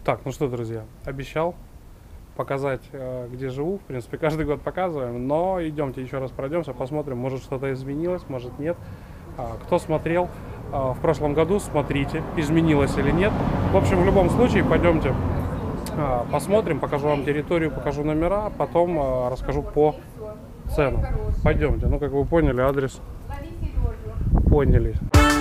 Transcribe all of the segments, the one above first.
Так, ну что, друзья, обещал показать, где живу. В принципе, каждый год показываем, но идемте еще раз пройдемся, посмотрим, может что-то изменилось, может нет. Кто смотрел в прошлом году, смотрите, изменилось или нет. В общем, в любом случае, пойдемте посмотрим, покажу вам территорию, покажу номера, потом расскажу по ценам. Пойдемте, ну как вы поняли, адрес поняли.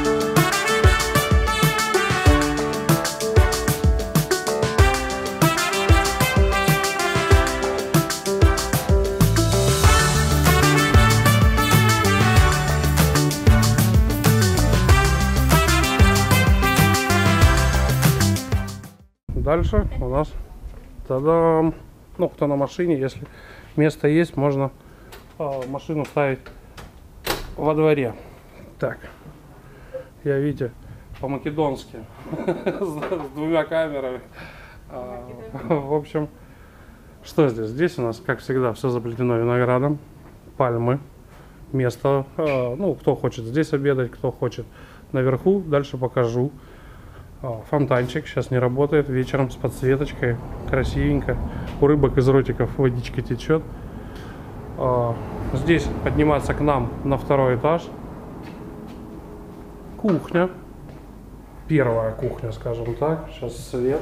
Дальше у нас, та-дам, ну кто на машине, если место есть, можно машину ставить во дворе. Так, я, видите, по-македонски, с двумя камерами. В общем, что здесь? Здесь у нас, как всегда, все заплетено виноградом, пальмы, место, ну кто хочет здесь обедать, кто хочет наверху, дальше покажу. Фонтанчик сейчас не работает, вечером с подсветочкой, красивенько, у рыбок из ротиков водичка течет. Здесь подниматься к нам на второй этаж. Кухня, первая кухня, скажем так, сейчас свет.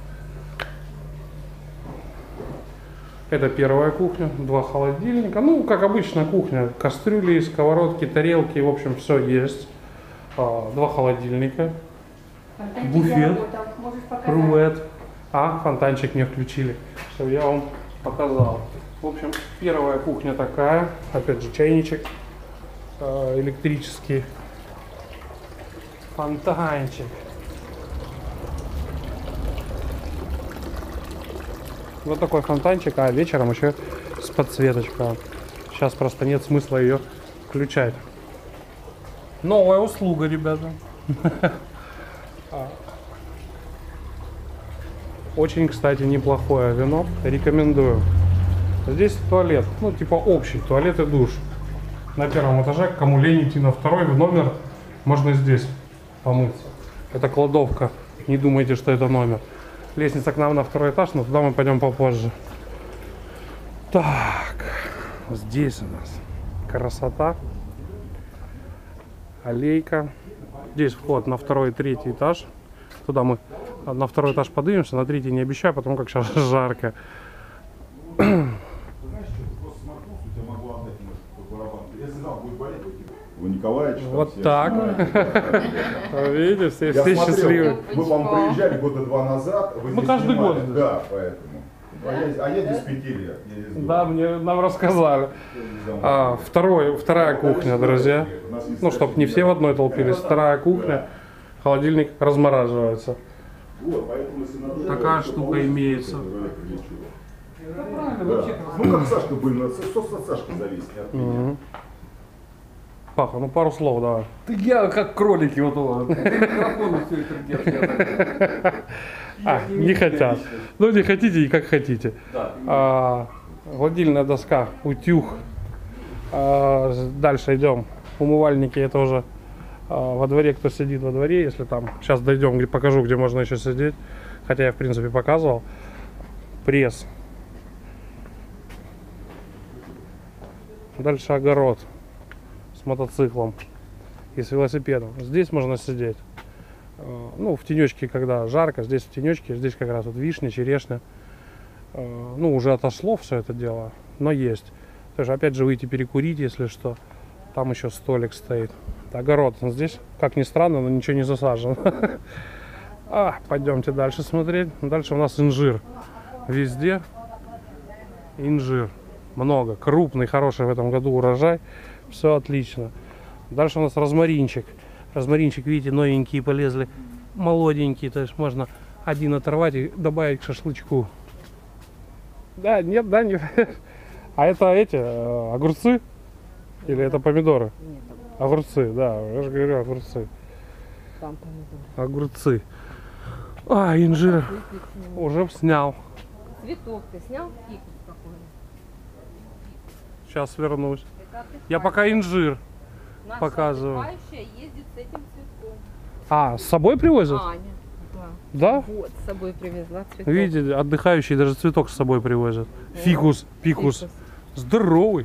Это первая кухня, два холодильника, ну как обычно кухня, кастрюли, сковородки, тарелки, в общем все есть. Два холодильника. Буфет, руэт. Фонтанчик мне включили, чтобы я вам показал. В общем, первая кухня такая. Опять же, чайничек электрический. Фонтанчик. Вот такой фонтанчик, а вечером еще с подсветочкой. Сейчас просто нет смысла ее включать. Новая услуга, ребята. Очень, кстати, неплохое вино, рекомендую. Здесь туалет, ну типа общий, туалет и душ. На первом этаже, кому лень идти на второй в номер, можно здесь помыться. Это кладовка, не думайте, что это номер. Лестница к нам на второй этаж, но туда мы пойдем попозже. Так, здесь у нас красота, аллейка. Здесь вход на второй и третий этаж. Туда мы на второй этаж поднимемся, на третий не обещаю, потому как сейчас жарко. Вот так. Видите, все счастливы. Мы вам приезжали года 2 назад. Мы каждый год. Да, поэтому. А я здесь 5 лет. Да, нам рассказали. Вторая кухня, друзья. Ну, чтобы не все в одной толпились. Вторая кухня. Холодильник размораживается. Такая штука имеется. Ну, как Сашка был, от Сашки зависит. Паха, ну пару слов давай. Я как кролики вот у вас. Не хотят. Ну не хотите и как хотите. Гладильная доска, утюг. Дальше идем. Умывальники, это уже во дворе, кто сидит во дворе, если там. Сейчас дойдем, покажу, где можно еще сидеть. Хотя я в принципе показывал. Пресс. Дальше огород с мотоциклом и с велосипедом. Здесь можно сидеть. Ну, в тенечке, когда жарко, здесь в тенечке, здесь как раз вот вишня, черешня. Ну, уже отошло все это дело, но есть. Тоже, опять же, выйти перекурить, если что. Там еще столик стоит. Огород здесь, как ни странно, но ничего не засажено. Пойдемте дальше смотреть. Дальше у нас инжир. Везде инжир. Много. Крупный, хороший в этом году урожай. Все отлично. Дальше у нас розмаринчик. Розмаринчик, видите, новенькие полезли. Молоденькие. То есть можно один оторвать и добавить к шашлычку. Да, нет, да, нет. А это эти огурцы? Или это помидоры? Нет. Огурцы, да, я же говорю, огурцы. Там помидоры. Огурцы. Инжир. Уже снял. Цветок ты снял? Фикус какой? Сейчас вернусь. Я пока инжир Наша показываю. отдыхающая ездит с этим цветком. С собой привозят? Аня. Да. Да? Вот, с собой привезла цветок. Видите, отдыхающие даже цветок с собой привозят. Фикус, пикус. Здоровый.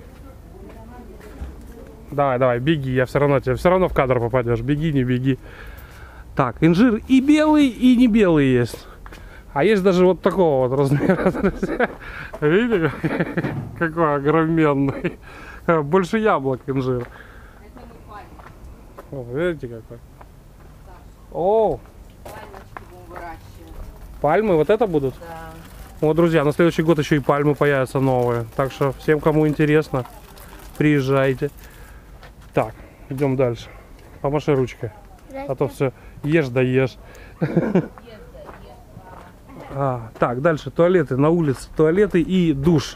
Давай, давай, беги, я все равно в кадр попадешь. Беги, не беги. Так, инжир и белый, и не белый есть. А есть даже вот такого вот размера. Видите, какой огроменный. Больше яблок инжир. О, видите какой. О, Пальмочки будем выращивать. пальмы вот это будут? Да. Вот, друзья, на следующий год еще и пальмы появятся новые. Так что всем, кому интересно, приезжайте. Так, идем дальше. Помаши ручкой. А то все ешь да ешь. Так, дальше туалеты на улице. Туалеты и душ.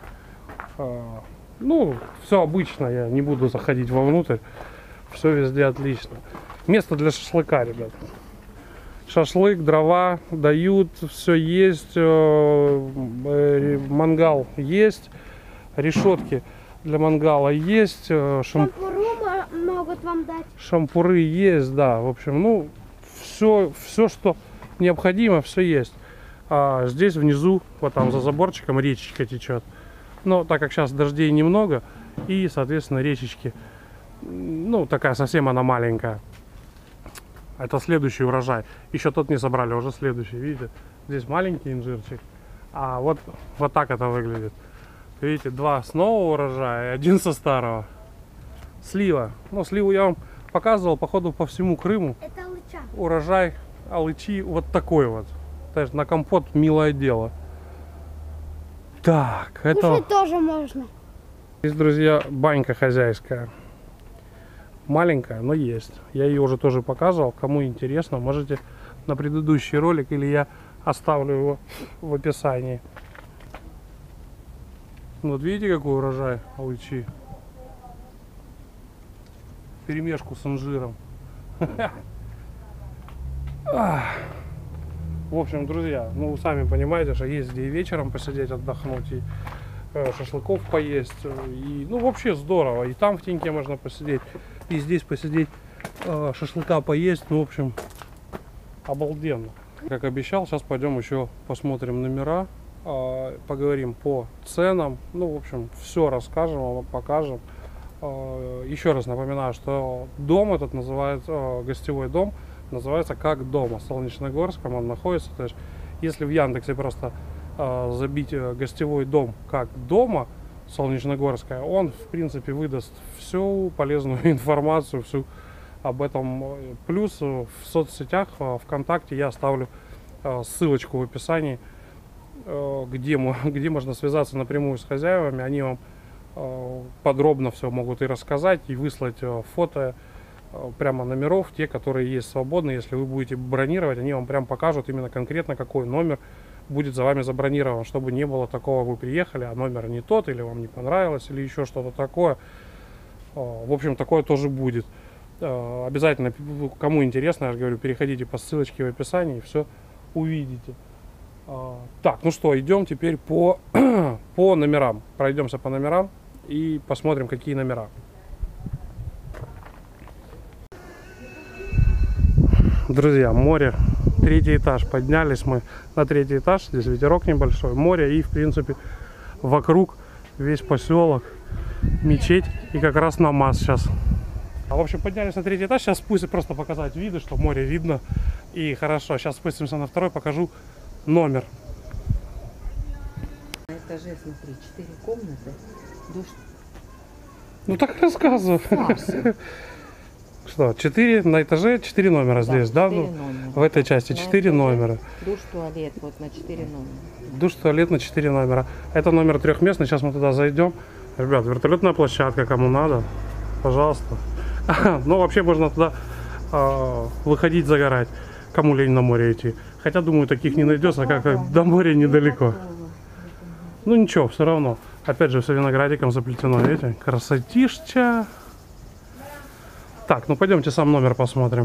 Ну, все обычно, я не буду заходить вовнутрь. Все везде отлично. Место для шашлыка, ребят. Шашлык, дрова дают, все есть. Мангал есть. Решетки для мангала есть. Шампуру могут вам дать. Шампуры есть, да. В общем, ну, все, что необходимо, все есть. А здесь внизу, вот там за заборчиком, речечка течет. Но так как сейчас дождей немного, и, соответственно, речечки, ну, такая совсем она маленькая. Это следующий урожай. Еще тот не собрали, уже следующий. Видите, здесь маленький инжирчик. А вот так это выглядит. Видите, два с нового урожая и один со старого. Слива. Ну, сливу я вам показывал, походу, по всему Крыму. Это лыча. Урожай алычи вот такой вот. То есть на компот милое дело. Так, это... Кушать тоже можно. Есть, друзья, банька хозяйская. Маленькая, но есть. Я ее уже тоже показывал. Кому интересно, можете на предыдущий ролик, или я оставлю его в описании. Вот видите, какой урожай алычи. Вперемешку с инжиром. В общем, друзья, ну вы сами понимаете, что есть где и вечером посидеть, отдохнуть, и шашлыков поесть, и ну вообще здорово. И там в теньке можно посидеть, и здесь посидеть, шашлыка поесть, ну в общем, обалденно. Как обещал, сейчас пойдем еще посмотрим номера, поговорим по ценам, ну в общем, все расскажем вам, покажем. Еще раз напоминаю, что дом этот называется, гостевой дом, называется «Как дома». В Солнечногорском он находится. То есть, если в Яндексе просто забить гостевой дом «Как дома» Солнечногорская, он, в принципе, выдаст всю полезную информацию, всю об этом. Плюс в соцсетях, ВКонтакте я оставлю ссылочку в описании, где можно связаться напрямую с хозяевами. Они вам подробно все могут и рассказать, и выслать фото прямо номеров, те, которые есть свободны. Если вы будете бронировать, они вам прям покажут именно конкретно, какой номер будет за вами забронирован, чтобы не было такого, вы приехали, а номер не тот, или вам не понравилось, или еще что-то такое. В общем, такое тоже будет. Обязательно, кому интересно, я же говорю, переходите по ссылочке в описании и все увидите. Так, ну что, идем теперь по номерам. Пройдемся по номерам и посмотрим, какие номера. Друзья, море, 3-й этаж, поднялись мы на 3-й этаж, здесь ветерок небольшой, море, и в принципе вокруг весь поселок, мечеть и как раз намаз сейчас. В общем, поднялись на 3-й этаж, сейчас спустимся, просто показать виды, что море видно, и хорошо. Сейчас спустимся на 2-й, покажу номер. На этаже, смотри, 4 комнаты, душ. Ну так рассказывай. Что, 4 на этаже, 4 номера здесь, да? Ну, в этой части 4 номера. Душ, туалет, вот на 4 номера. Душ, туалет на 4 номера. Это номер трехместный, сейчас мы туда зайдем. Ребят, вертолетная площадка, кому надо, пожалуйста. Ну, вообще можно туда выходить загорать, кому лень на море идти. Хотя, думаю, таких не найдется, как до моря недалеко. Ну ничего, все равно. Опять же, все виноградиком заплетено, видите? Красотища. Так, ну пойдемте сам номер посмотрим.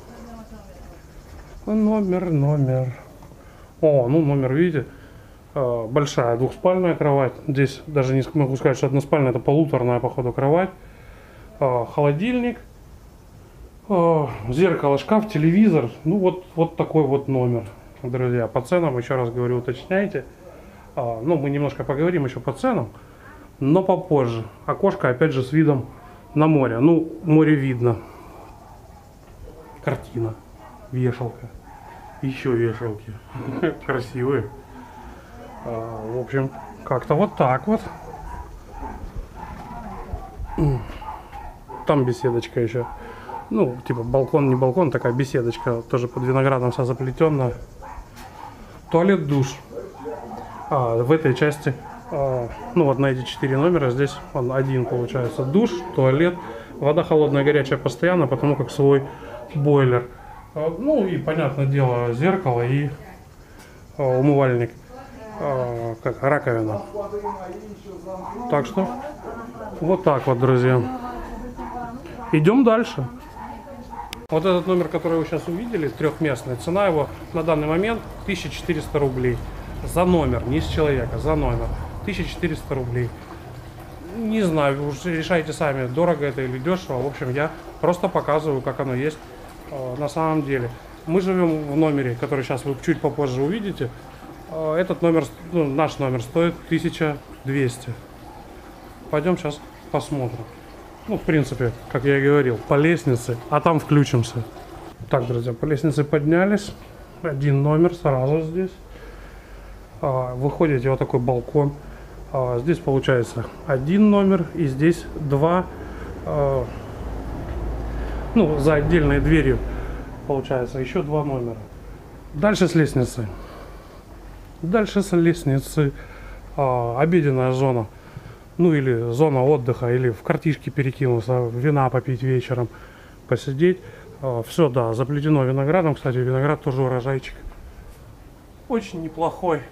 Номер. О, ну номер, видите? Большая двухспальная кровать. Здесь даже не могу сказать, что односпальная, это полуторная, походу, кровать. Холодильник. Зеркало, шкаф, телевизор. Ну вот такой вот номер, друзья. По ценам, еще раз говорю, уточняйте. Ну, мы немножко поговорим еще по ценам, но попозже. Окошко, опять же, с видом на море. Ну, море видно. Картина, вешалка, еще вешалки. Красивые. В общем, как-то вот так вот. Там беседочка еще. Ну, типа балкон, не балкон, такая беседочка. Тоже под виноградом вся заплетенная. Туалет, душ. В этой части, ну вот на эти 4 номера, здесь он один получается. Душ, туалет, вода холодная, горячая постоянно, потому как свой бойлер. Ну и, понятное дело, зеркало и умывальник, как раковина. Так что, вот так вот, друзья. Идем дальше. Вот этот номер, который вы сейчас увидели, трехместный, цена его на данный момент 1400 рублей. За номер, не с человека, за номер. 1400 рублей. Не знаю, вы уж решайте сами, дорого это или дешево. В общем, я просто показываю, как оно есть на самом деле. Мы живем в номере, который сейчас вы чуть попозже увидите. Этот номер, ну, наш номер стоит 1200. Пойдем сейчас посмотрим. Ну, в принципе, как я и говорил, по лестнице, а там включимся. Так, друзья, по лестнице поднялись. Один номер сразу здесь. Выходите, вот такой балкон. Здесь получается один номер, и здесь два, ну, за отдельной дверью получается еще два номера. Дальше с лестницы. Дальше с лестницы обеденная зона. Ну, или зона отдыха, или в картишке перекинуться, вина попить вечером, посидеть. Все, да, заплетено виноградом. Кстати, виноград тоже урожайчик. Очень неплохой.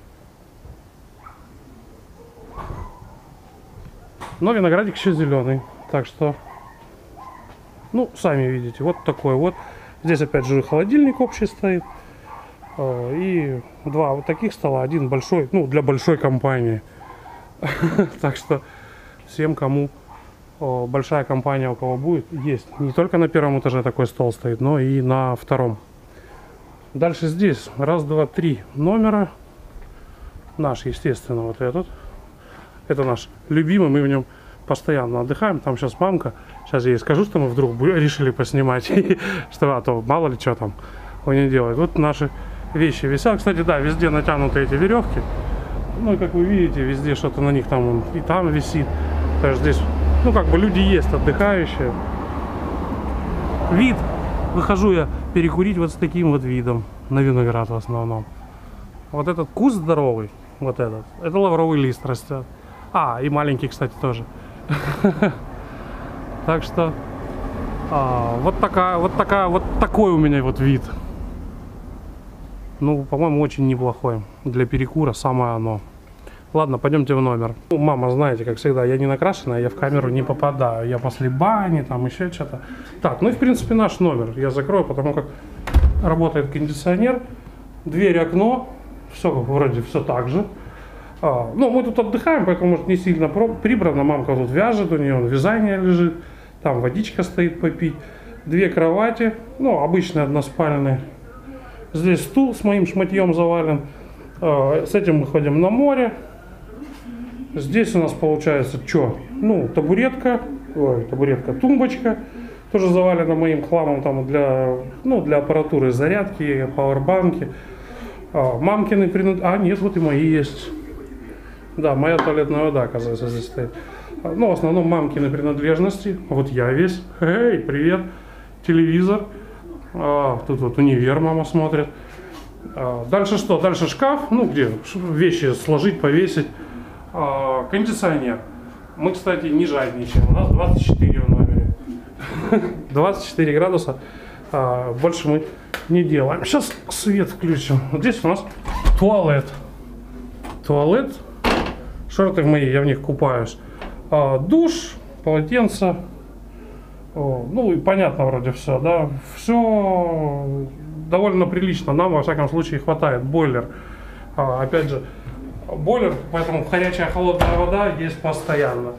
Но виноградик еще зеленый. Так что, ну, сами видите, вот такой вот. Здесь опять же холодильник общий стоит. И два вот таких стола. Один большой, ну, для большой компании. Так что всем, кому большая компания, у кого будет, есть. Не только на первом этаже такой стол стоит, но и на втором. Дальше здесь раз, два, три номера. Наш, естественно, вот этот. Это наш любимый, мы в нем постоянно отдыхаем. Там сейчас мамка. Сейчас я ей скажу, что мы вдруг решили поснимать. Что, а то мало ли что там он не делает. Вот наши вещи висят. Кстати, да, везде натянуты эти веревки. Ну и как вы видите, везде что-то на них там и там висит. Даже здесь, ну как бы люди есть отдыхающие. Вид. Выхожу я перекурить вот с таким вот видом. На виноград в основном. Вот этот куст здоровый. Вот этот. Это лавровый лист растет. И маленький, кстати, тоже. Так что вот такой у меня вот вид. Ну, по-моему, очень неплохой. Для перекура самое оно. Ладно, пойдемте в номер. Ну, мама, знаете, как всегда, я не накрашенная, я в камеру не попадаю. Я после бани, там еще что-то. Так, ну и в принципе наш номер я закрою, потому как работает кондиционер. Дверь, окно. Все вроде все так же. Ну, мы тут отдыхаем, поэтому, может, не сильно прибрано. Мамка тут вяжет, у нее вязание лежит. Там водичка стоит попить. Две кровати, ну, обычные односпальные. Здесь стул с моим шматьем завален. С этим мы ходим на море. Здесь у нас получается что? Ну, табуретка, тумбочка. Тоже завалена моим хламом там для аппаратуры зарядки, пауэрбанки. Мамкины нет, вот и мои есть. Да, моя туалетная вода, оказывается, здесь стоит. Ну, в основном мамкины принадлежности. Вот я весь. Эй, привет. Телевизор. Тут вот универ мама смотрит. Дальше что? Дальше шкаф. Ну, где вещи сложить, повесить. Кондиционер. Мы, кстати, не жадничаем. У нас 24 в номере. 24 градуса. Больше мы не делаем. Сейчас свет включим. Вот здесь у нас туалет. Туалет. Шорты мои, я в них купаюсь. Душ, полотенце. Ну и понятно вроде все, да. Все довольно прилично. Нам, во всяком случае, хватает. Бойлер. Опять же, бойлер, поэтому горячая холодная вода есть постоянно.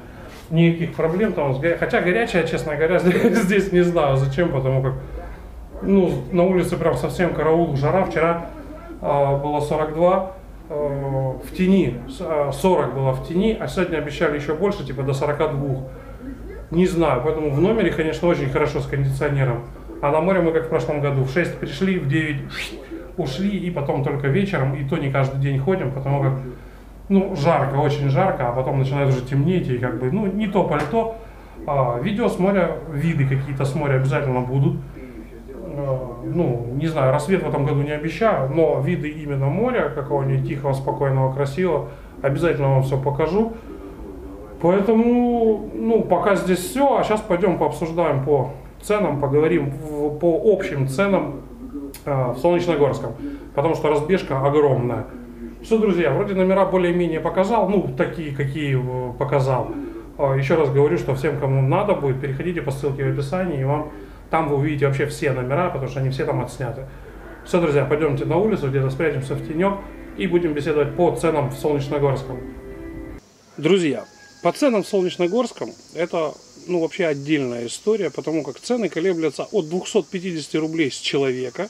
никаких проблем там. Хотя горячая, честно говоря, здесь не знаю зачем, потому как ну, на улице прям совсем караул, жара. Вчера было 42 в тени, 40 было в тени, а сегодня обещали еще больше, типа до 42. Не знаю, поэтому в номере, конечно, очень хорошо с кондиционером. А на море мы, как в прошлом году, в 6 пришли, в 9 ушли, и потом только вечером, и то не каждый день ходим, потому как, ну, жарко, очень жарко, а потом начинает уже темнеть, и как бы, ну, не то пальто. Видео с моря, виды какие-то с моря обязательно будут. Ну, не знаю, рассвет в этом году не обещаю, но виды именно моря, какого-нибудь тихого, спокойного, красивого, обязательно вам все покажу. Поэтому, ну, пока здесь все, а сейчас пойдем пообсуждаем по ценам, поговорим по общим ценам в Солнечногорском, потому что разбежка огромная. Все, друзья, вроде номера более-менее показал, ну, такие, какие показал. Еще раз говорю, что всем, кому надо будет, переходите по ссылке в описании, и вам там вы увидите вообще все номера, потому что они все там отсняты. Все, друзья, пойдемте на улицу, где-то спрячемся в тенек и будем беседовать по ценам в Солнечногорском. Друзья, по ценам в Солнечногорском это, ну, вообще отдельная история, потому как цены колеблются от 250 рублей с человека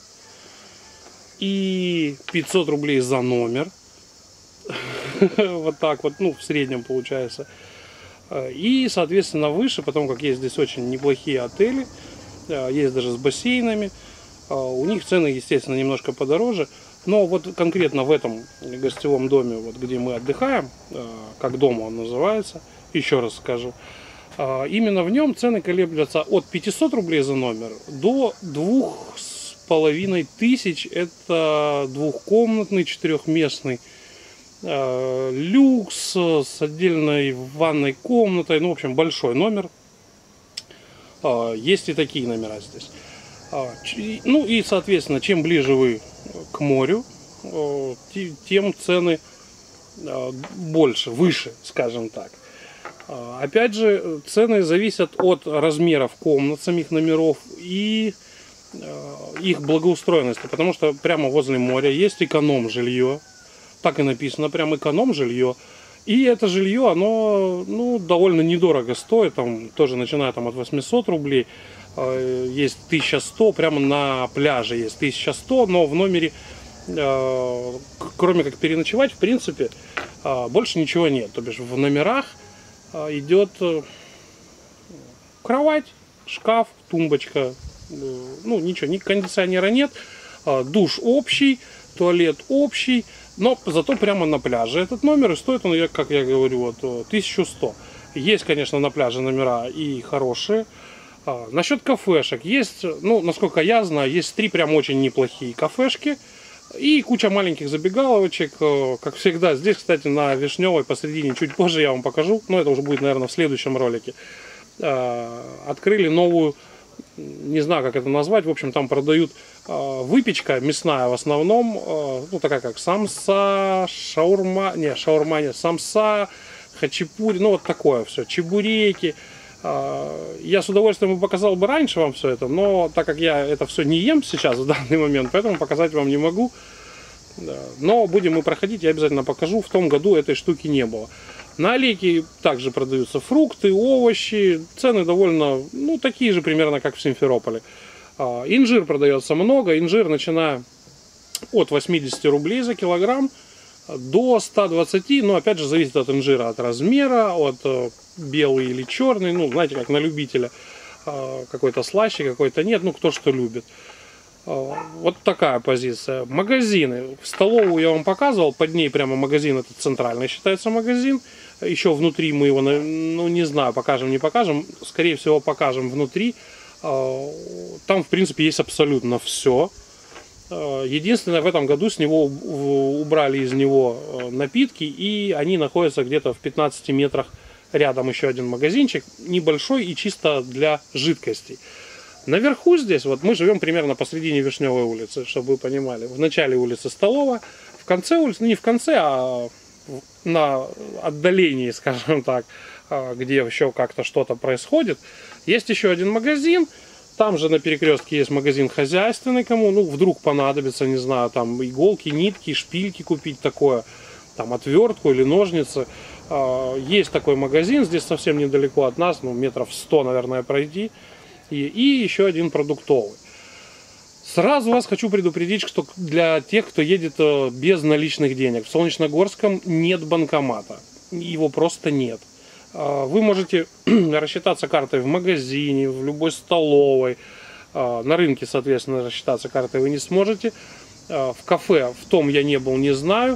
и 500 рублей за номер. Вот так вот, ну, в среднем получается. И, соответственно, выше, потому как есть здесь очень неплохие отели, есть даже с бассейнами. У них цены, естественно, немножко подороже. Но вот конкретно в этом гостевом доме, вот где мы отдыхаем, как дома он называется, еще раз скажу, именно в нем цены колеблются от 500 рублей за номер до 2500. Это двухкомнатный, четырехместный люкс с отдельной ванной комнатой. Ну, в общем, большой номер. Есть и такие номера здесь. Ну и, соответственно, чем ближе вы к морю, тем цены больше, выше, скажем так. Опять же, цены зависят от размеров комнат, самих номеров и их благоустроенности, потому что прямо возле моря есть эконом-жилье, так и написано, прям эконом-жилье. И это жилье, оно, ну, довольно недорого стоит, там тоже начиная там от 800 рублей, есть 1100, прямо на пляже есть 1100, но в номере, кроме как переночевать, в принципе, больше ничего нет. То бишь в номерах идет кровать, шкаф, тумбочка, ну ничего, ни кондиционера нет, душ общий, туалет общий. Но зато прямо на пляже этот номер, и стоит он, как я говорю, вот 1100. Есть, конечно, на пляже номера и хорошие. Насчет кафешек. Есть, ну, насколько я знаю, есть 3 прям очень неплохие кафешки. И куча маленьких забегаловочек. Как всегда, здесь, кстати, на Вишневой посредине, чуть позже я вам покажу. Но это уже будет, наверное, в следующем ролике. Открыли новую, не знаю, как это назвать. В общем, там продают выпечка мясная в основном, ну, такая как самса, шаурма, не, самса, хачапури, ну, вот такое все, чебуреки. Я с удовольствием показал бы раньше вам все это, но так как я это все не ем сейчас в данный момент, поэтому показать вам не могу. Но будем мы проходить, я обязательно покажу. В том году этой штуки не было. На аллейке также продаются фрукты, овощи. Цены довольно, ну, такие же примерно, как в Симферополе. Инжир продается много. Инжир, начиная от 80 рублей за килограмм до 120. Но, опять же, зависит от инжира, от размера, от белый или черный. Ну, знаете, как на любителя. Какой-то слаще, какой-то нет. Ну, кто что любит. Вот такая позиция. Магазины. Столовую я вам показывал. Под ней прямо магазин. Это центральный считается магазин. Еще внутри мы его, ну, не знаю, покажем, не покажем. Скорее всего, покажем внутри. Там, в принципе, есть абсолютно все. Единственное, в этом году с него убрали из него напитки. И они находятся где-то в 15 метрах рядом. Еще один магазинчик. Небольшой и чисто для жидкостей. Наверху здесь, вот мы живем примерно посредине Вишневой улицы, чтобы вы понимали. В начале улицы Столовая, в конце улицы, ну не в конце, а на отдалении, скажем так, где еще как-то что-то происходит. Есть еще один магазин, там же на перекрестке есть магазин хозяйственный, кому, ну, вдруг понадобится, не знаю, там иголки, нитки, шпильки купить такое, там отвертку или ножницы. Есть такой магазин, здесь совсем недалеко от нас, ну, метров 100, наверное, пройти. И еще один продуктовый. Сразу вас хочу предупредить, что для тех, кто едет без наличных денег, в Солнечногорском нет банкомата. Его просто нет. Вы можете рассчитаться картой в магазине, в любой столовой. На рынке, соответственно, рассчитаться картой вы не сможете. В кафе в том я не был, не знаю.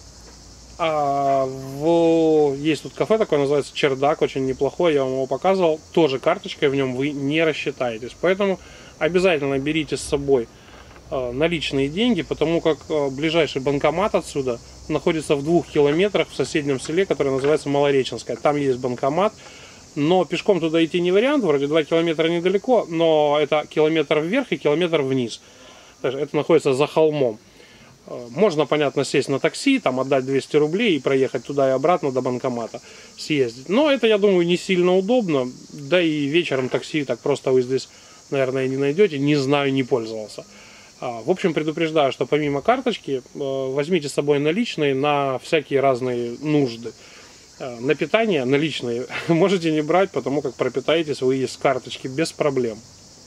Есть тут кафе такое, называется Чердак, очень неплохой, я вам его показывал. Тоже карточкой в нем вы не рассчитаетесь. Поэтому обязательно берите с собой наличные деньги, потому как ближайший банкомат отсюда находится в 2 километрах в соседнем селе, которое называется Малореченское. Там есть банкомат, но пешком туда идти не вариант, вроде 2 километра недалеко, но это километр вверх и километр вниз. Это находится за холмом. Можно, понятно, сесть на такси, там отдать 200 рублей и проехать туда и обратно до банкомата, съездить. Но это, я думаю, не сильно удобно, да и вечером такси так просто вы здесь, наверное, не найдете, не знаю, не пользовался. В общем, предупреждаю, что помимо карточки возьмите с собой наличные на всякие разные нужды. На питание наличные можете не брать, потому как пропитаетесь вы из карточки без проблем.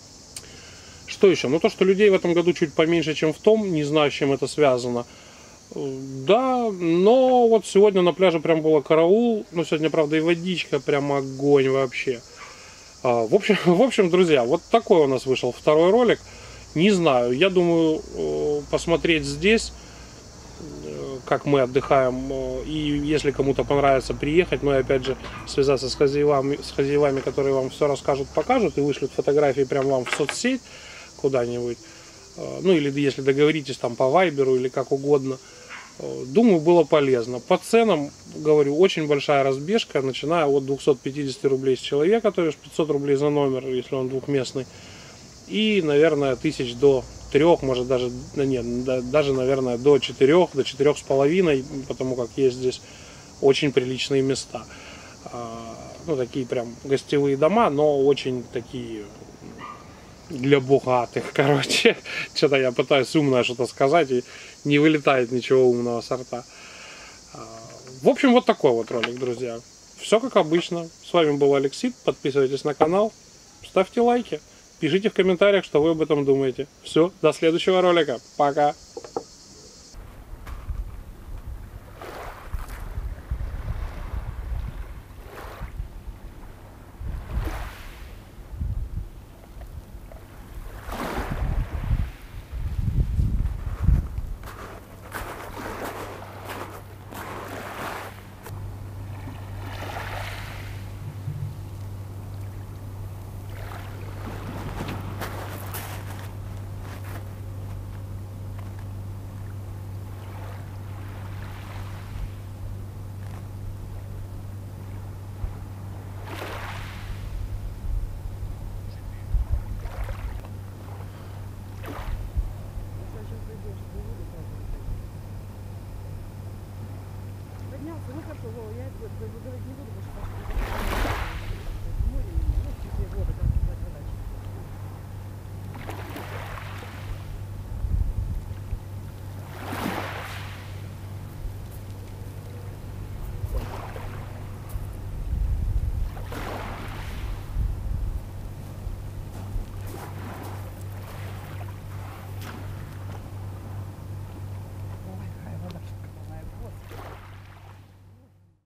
Что еще? Ну, то, что людей в этом году чуть поменьше, чем в том, не знаю, с чем это связано. Да, но вот сегодня на пляже прям было караул, но сегодня, правда, и водичка прям огонь вообще. В общем, друзья, вот такой у нас вышел второй ролик. Не знаю, я думаю, посмотреть здесь, как мы отдыхаем, и если кому-то понравится приехать, но и опять же связаться с хозяевами, которые вам все расскажут, покажут и вышлют фотографии прям вам в соцсеть куда-нибудь, ну или если договоритесь там по вайберу или как угодно, думаю, было полезно. По ценам, говорю, очень большая разбежка, начиная от 250 рублей с человека, то есть 500 рублей за номер, если он двухместный, и, наверное, 1000 до 3, может даже, даже, наверное, до 4, до 4,5, потому как есть здесь очень приличные места. Ну, такие прям гостевые дома, но очень такие для богатых, короче. Что-то я пытаюсь умное что-то сказать, и не вылетает ничего умного с рта. В общем, вот такой вот ролик, друзья. Все как обычно. С вами был Алексей. Подписывайтесь на канал, ставьте лайки. Пишите в комментариях, что вы об этом думаете. Все, до следующего ролика. Пока. Поднялся, ну хорошо, Вова, я говорить не буду,